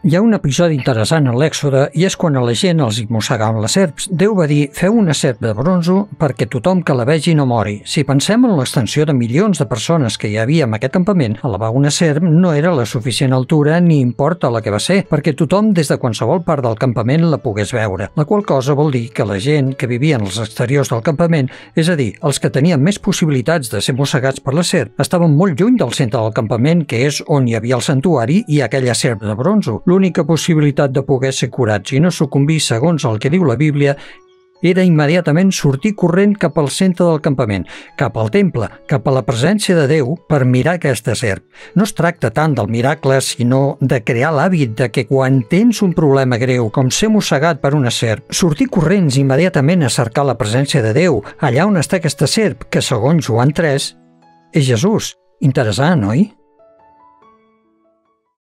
Hi ha un episodi interessant a l'Èxode i és quan a la gent els hi mossegaven les serps. Déu va dir, feu una serp de bronze perquè tothom que la vegi no mori. Si pensem en l'extensió de milions de persones que hi havia en aquest campament, elevar una serp no era la suficient altura ni importa la que va ser, perquè tothom des de qualsevol part del campament la pogués veure, la qual cosa vol dir que la gent que vivia als exteriors del campament, és a dir, els que tenien més possibilitats de ser mossegats per la serp, estaven molt lluny del centre del campament, que és on hi havia el santuari i aquella serp de bronze. L'única possibilitat de poder ser curats i no sucumbir segons el que diu la Bíblia era immediatament sortir corrent cap al centre del campament, cap al temple, cap a la presència de Déu per mirar aquesta serp. No es tracta tant del miracle, sinó de crear l'hàbit de que quan tens un problema greu, com ser mossegat per una serp, sortir corrents immediatament a cercar la presència de Déu, allà on està aquesta serp, que segons Joan 3, és Jesús. Interessant, oi?